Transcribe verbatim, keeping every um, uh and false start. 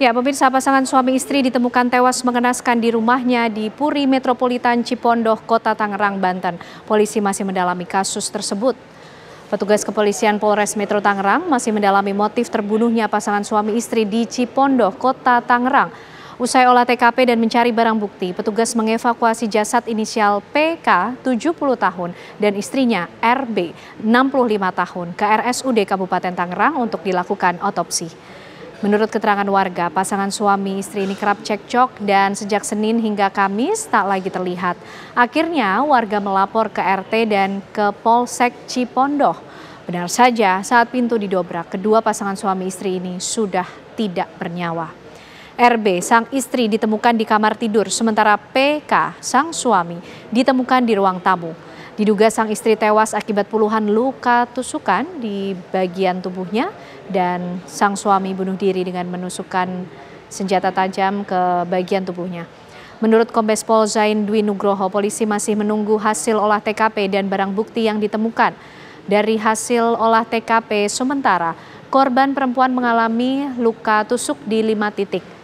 Ya, pemirsa, pasangan suami istri ditemukan tewas mengenaskan di rumahnya di Puri Metropolitan Cipondoh, Kota Tangerang, Banten. Polisi masih mendalami kasus tersebut. Petugas kepolisian Polres Metro Tangerang masih mendalami motif terbunuhnya pasangan suami istri di Cipondoh, Kota Tangerang. Usai olah T K P dan mencari barang bukti, petugas mengevakuasi jasad inisial P K, tujuh puluh tahun, dan istrinya R B, enam puluh lima tahun, ke R S U D Kabupaten Tangerang untuk dilakukan otopsi. Menurut keterangan warga, pasangan suami istri ini kerap cekcok dan sejak Senin hingga Kamis tak lagi terlihat. Akhirnya warga melapor ke R T dan ke Polsek Cipondoh. Benar saja, saat pintu didobrak, kedua pasangan suami istri ini sudah tidak bernyawa. R B, sang istri, ditemukan di kamar tidur, sementara P K, sang suami, ditemukan di ruang tamu. Diduga sang istri tewas akibat puluhan luka tusukan di bagian tubuhnya dan sang suami bunuh diri dengan menusukkan senjata tajam ke bagian tubuhnya. Menurut Kombes Pol Zain Dwi Nugroho, polisi masih menunggu hasil olah T K P dan barang bukti yang ditemukan. Dari hasil olah T K P sementara, korban perempuan mengalami luka tusuk di lima titik.